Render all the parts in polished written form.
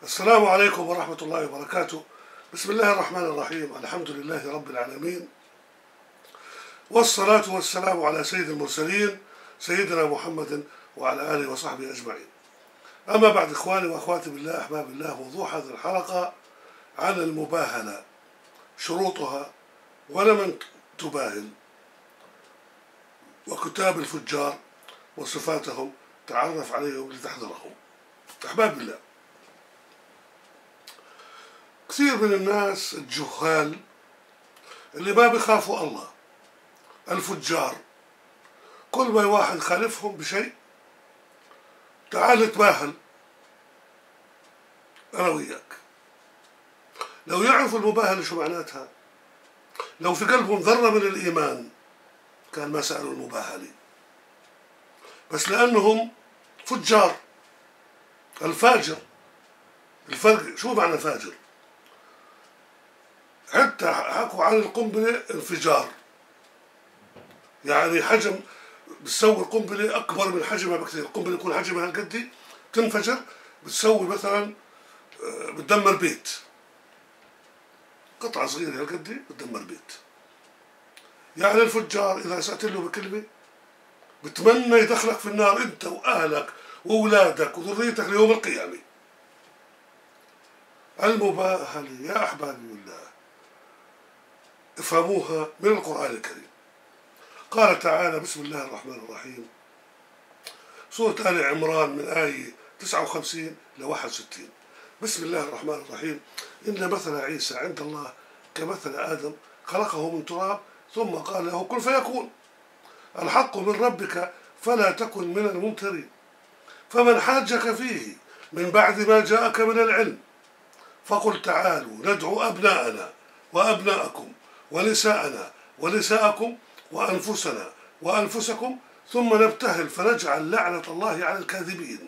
السلام عليكم ورحمة الله وبركاته. بسم الله الرحمن الرحيم. الحمد لله رب العالمين، والصلاة والسلام على سيد المرسلين سيدنا محمد وعلى آله وصحبه أجمعين. أما بعد، إخواني وأخواتي بالله أحباب الله، موضوع هذه الحلقة عن المباهلة، شروطها ولمن تباهل، وكتاب الفجار وصفاتهم تعرف عليهم لتحذرهم. أحباب الله، كثير من الناس الجهال اللي ما بيخافوا الله، الفجار، كل ما واحد خالفهم بشيء تعال نتباهل أنا وياك. لو يعرفوا المباهلة شو معناتها، لو في قلبهم ذرة من الإيمان كان ما سألوا المباهلة، بس لأنهم فجار. الفاجر، الفرق شو معنى فاجر؟ حتى حكوا عن القنبلة انفجار، يعني حجم بتسوي القنبلة أكبر من حجمها بكثير. القنبلة يكون حجمها هالقد تنفجر، بتسوي مثلا بتدمر بيت، قطعة صغيرة هالقد بتدمر بيت. يعني الفجار إذا سأت له بكلمة بتمنى يدخلك في النار أنت وأهلك وأولادك وذريتك ليوم القيامة. المباهلة يا أحبابي بالله افهموها من القرآن الكريم. قال تعالى: بسم الله الرحمن الرحيم، سورة آل عمران من آية 59 ل 61. بسم الله الرحمن الرحيم: إن مثل عيسى عند الله كمثل آدم، خلقه من تراب ثم قال له كن فيكون. الحق من ربك فلا تكن من الممترين. فمن حاجك فيه من بعد ما جاءك من العلم فقل تعالوا ندعو أبناءنا وأبناءكم ونساءنا ونساءكم وأنفسنا وأنفسكم ثم نبتهل فنجعل لعنة الله على الكاذبين.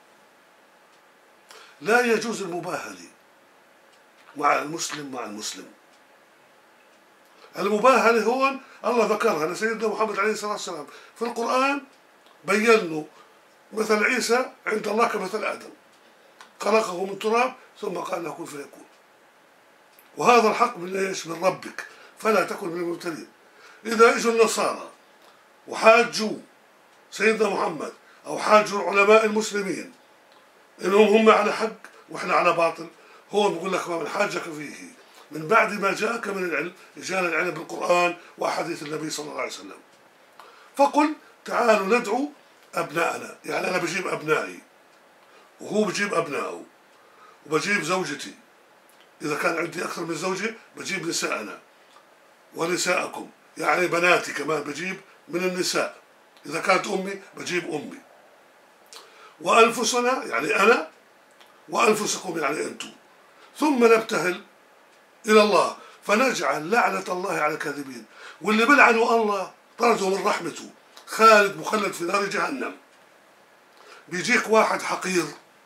لا يجوز المباهلة مع المسلم مع المسلم. المباهلة هون الله ذكرها لسيدنا محمد عليه الصلاة والسلام في القرآن، بين له مثل عيسى عند الله كمثل آدم، خلقه من تراب ثم قال له كن فيكون. وهذا الحق من ايش؟ من ربك فلا تكن من الممترين. إذا اجوا النصارى وحاجوا سيدنا محمد أو حاجوا علماء المسلمين إنهم هم على حق وإحنا على باطل، هون بقول لك: من حاجك فيه من بعد ما جاءك من العلم، جاءنا العلم بالقرآن وأحاديث النبي صلى الله عليه وسلم، فقل تعالوا ندعو أبناءنا. يعني أنا بجيب أبنائي وهو بجيب أبنائه، وبجيب زوجتي، إذا كان عندي أكثر من زوجة بجيب نساءنا ونساءكم، يعني بناتي كمان بجيب من النساء، إذا كانت أمي بجيب أمي، وأنفسنا يعني أنا، وأنفسكم يعني أنتم، ثم نبتهل إلى الله فنجعل لعنة الله على الكاذبين. واللي بلعنوا الله طرده من رحمته، خالد مخلد في نار جهنم. بيجيك واحد حقير،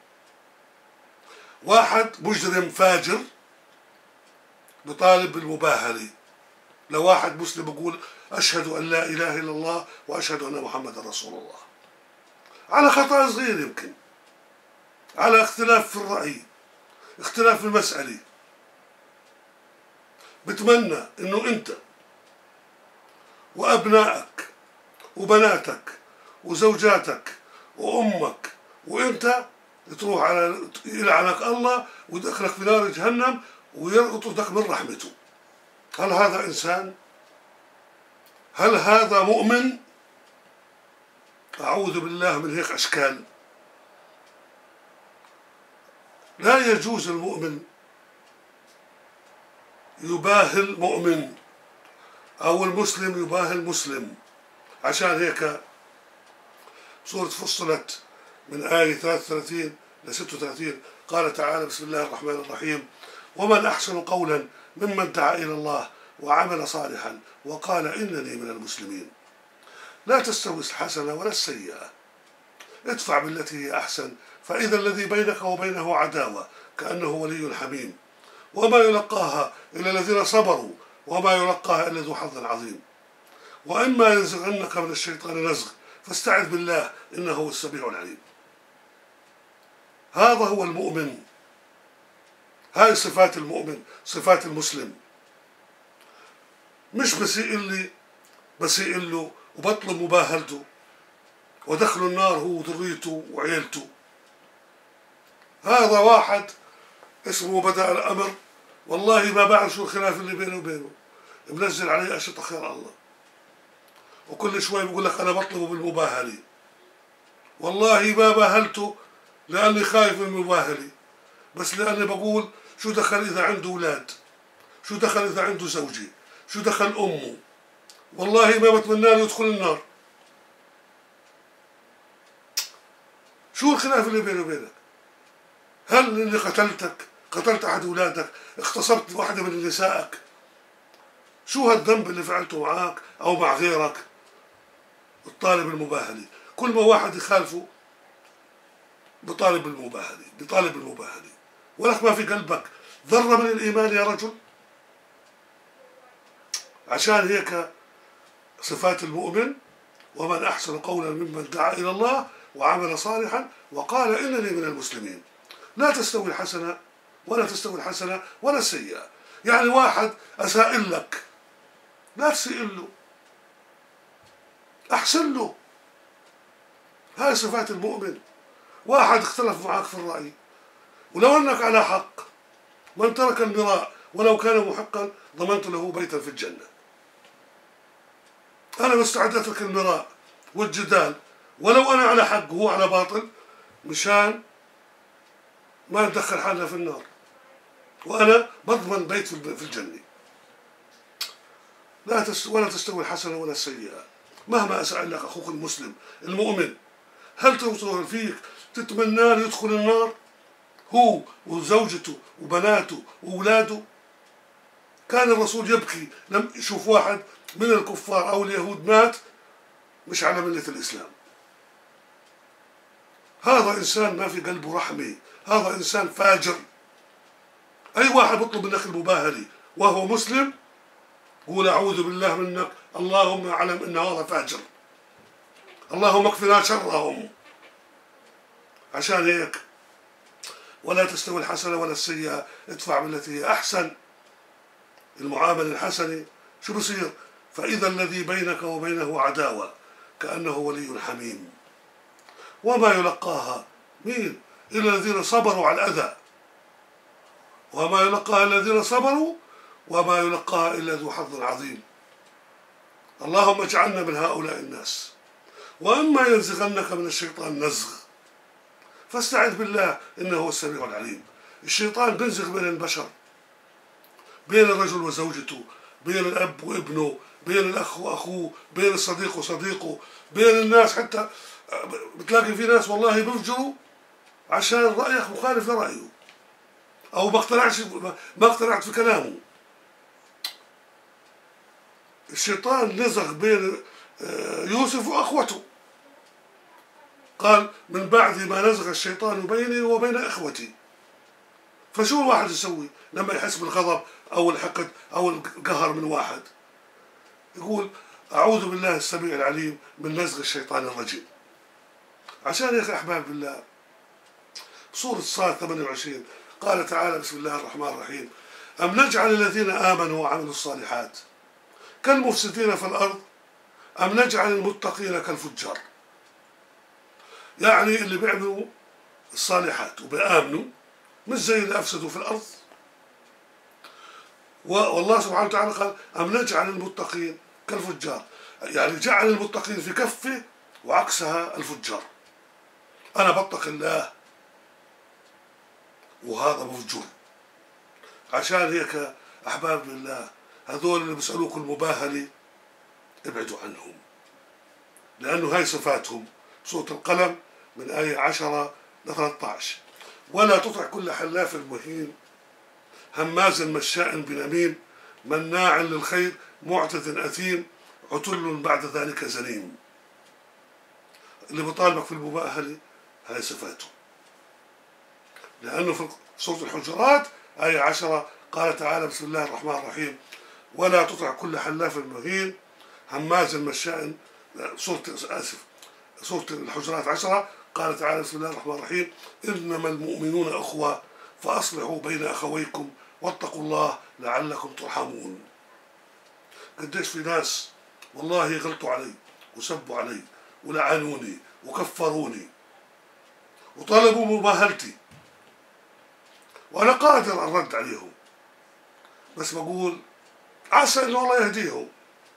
واحد مجرم فاجر، بطالب بالمباهلة لواحد مسلم بيقول أشهد أن لا إله إلا الله وأشهد أن محمد رسول الله، على خطأ صغير، يمكن على اختلاف في الرأي، اختلاف في المسألة، بتمنى إنه أنت وأبنائك وبناتك وزوجاتك وأمك وأنت تروح على يلعنك الله ويدخلك في نار جهنم ويرقطك من رحمته. هل هذا إنسان؟ هل هذا مؤمن؟ أعوذ بالله من هيك أشكال. لا يجوز المؤمن يباهل مؤمن أو المسلم يباهل مسلم. عشان هيك سورة فصلت من آية 33 ل 36 قال تعالى: بسم الله الرحمن الرحيم: ومن أحسن قولا ممن دعا إلى الله وعمل صالحا وقال إنني من المسلمين. لا تستوي الحسنة ولا السيئة، ادفع بالتي هي أحسن فإذا الذي بينك وبينه عداوة كأنه ولي حميم. وما يلقاها إلا الذين صبروا وما يلقاها إلا ذو حظ عظيم. وإما ينزغنك من الشيطان نزغ فاستعذ بالله إنه هو السميع العليم. هذا هو المؤمن هاي صفات المؤمن، صفات المسلم. مش بسيء له وبطلب مباهلته ودخله النار هو وذريته وعيلته. هذا واحد اسمه بدأ الأمر، والله ما بعرف شو الخلاف اللي بينه وبينه، منزل عليه أشرطة خير الله، وكل شوي بقول لك أنا بطلبه بالمباهلة. والله ما باهلته لأني خايف من المباهلة، بس لأني بقول شو دخل إذا عنده أولاد، شو دخل إذا عنده زوجة، شو دخل أمه. والله ما بتمنى له يدخل النار. شو الخلاف اللي بيني وبينك؟ هل اللي قتلت أحد أولادك، اغتصبت واحدة من نسائك، شو هالذنب اللي فعلته معك أو مع غيرك؟ الطالب المباهلي، كل ما واحد يخالفه بطالب بالمباهلة. ولك ما في قلبك ذرة من الإيمان يا رجل؟ عشان هيك صفات المؤمن: ومن أحسن قولا ممن دعا إلى الله وعمل صالحا وقال إنني من المسلمين. لا تستوي الحسنة ولا السيئة. يعني واحد أساء لك، لا تسيء له، أحسن له. هاي صفات المؤمن. واحد اختلف معك في الرأي، ولو أنك على حق، من ترك المراء ولو كان محقا ضمنت له بيتا في الجنة. أنا مستعد أترك المراء والجدال ولو أنا على حق وهو على باطل، مشان ما ندخل حالنا في النار، وأنا بضمن بيت في الجنة. ولا تستوي الحسنة ولا السيئة. مهما أسأل لك أخوك المسلم المؤمن، هل توصل فيك تتمنى له يدخل النار هو وزوجته وبناته وأولاده؟ كان الرسول يبكي لم يشوف واحد من الكفار أو اليهود مات مش على ملة الإسلام. هذا إنسان ما في قلبه رحمة، هذا إنسان فاجر. أي واحد بطلب منك المباهلة وهو مسلم، قول أعوذ بالله منك، اللهم أعلم أن هذا فاجر، اللهم اكفنا شرهم. عشان هيك ولا تستوي الحسنة ولا السيئة، ادفع بالتي هي أحسن. المعاملة الحسنة شو بصير؟ فإذا الذي بينك وبينه عداوة كأنه ولي حميم. وما يلقاها مين؟ إلا الذين صبروا على الأذى. وما يلقاها الذين صبروا وما يلقاها إلا ذو حظ عظيم. اللهم اجعلنا من هؤلاء الناس. وإما ينزغنك من الشيطان نزغ فاستعذ بالله إنه هو السميع العليم. الشيطان بينزغ بين البشر، بين الرجل وزوجته، بين الأب وابنه، بين الأخ وأخوه، بين الصديق وصديقه، بين الناس. حتى بتلاقي في ناس والله بيفجروا عشان رأيك مخالف لرأيه أو ما اقتنعت في كلامه. الشيطان نزغ بين يوسف وأخوته، قال من بعد ما نزغ الشيطان بيني وبين إخوتي. فشو الواحد يسوي لما يحس بالغضب أو الحقد أو القهر من واحد؟ يقول أعوذ بالله السميع العليم من نزغ الشيطان الرجيم. عشان هيك أحباب بالله سورة صاد 28 قال تعالى: بسم الله الرحمن الرحيم: أم نجعل الذين آمنوا وعملوا الصالحات كالمفسدين في الأرض أم نجعل المتقين كالفجار. يعني اللي بيعملوا الصالحات وبيآمنوا مش زي اللي أفسدوا في الأرض. والله سبحانه وتعالى قال: أم نجعل المتقين كالفجار، يعني جعل المتقين في كفة وعكسها الفجار. أنا بتقي الله وهذا مفجور. عشان هيك أحباب بالله هذول اللي بيسألوك المباهلة ابعدوا عنهم، لأنه هاي صفاتهم. سورة القلم من آية 10 ل 13: ولا تطع كل حلاف مهين هماز مشاء بنميم مناع للخير معتد أثيم عتل بعد ذلك زنيم. اللي بطالبك في المباهلة هاي صفاته. لأنه في سورة الحجرات آية 10 قال تعالى: بسم الله الرحمن الرحيم: ولا تطع كل حلاف مهين هماز مشاء. سورة الحجرات 10 قال تعالى: بسم الله الرحمن الرحيم: إنما المؤمنون أخوة فأصلحوا بين أخويكم واتقوا الله لعلكم ترحمون. قديش في ناس والله غلطوا علي وسبوا علي ولعنوني وكفروني وطلبوا مباهلتي، وأنا قادر على الرد عليهم، بس بقول عسى إن الله يهديهم.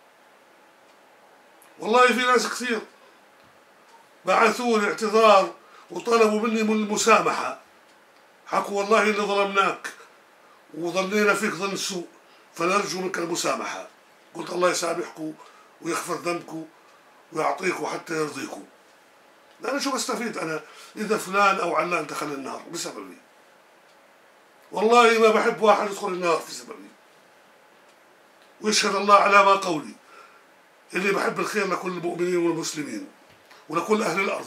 والله في ناس كثير بعثوا لي اعتذار وطلبوا مني من المسامحة، حكوا والله إن ظلمناك وظنينا فيك ظن سوء فنرجو منك المسامحة. قلت الله يسامحكم ويغفر ذنبكم ويعطيكم حتى يرضيكم. أنا شو بستفيد أنا إذا فلان أو علان دخل النار بسببي؟ والله ما بحب واحد يدخل النار في سببي، ويشهد الله على ما قولي إني بحب الخير لكل المؤمنين والمسلمين ولكل أهل الأرض،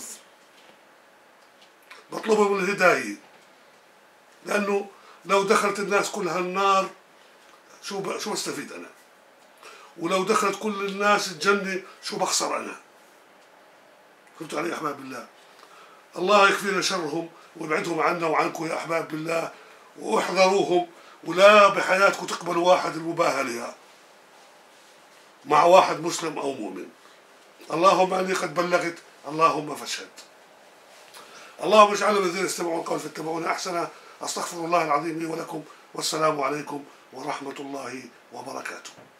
بطلبهم الهداية، لأنه لو دخلت الناس كلها النار شو بستفيد أنا؟ ولو دخلت كل الناس الجنة شو بخسر أنا؟ فهمتوا علي يا أحباب بالله؟ الله يكفينا شرهم ويبعدهم عنا وعنكم يا أحباب بالله، واحذروهم، ولا بحياتكم تقبلوا واحد المباهلة مع واحد مسلم أو مؤمن. اللهم أني قد بلغت، اللهم فاشهد. اللهم اجعلنا من الذين يستمعون القول فاتبعون أحسنه. أستغفر الله العظيم لي ولكم، والسلام عليكم ورحمة الله وبركاته.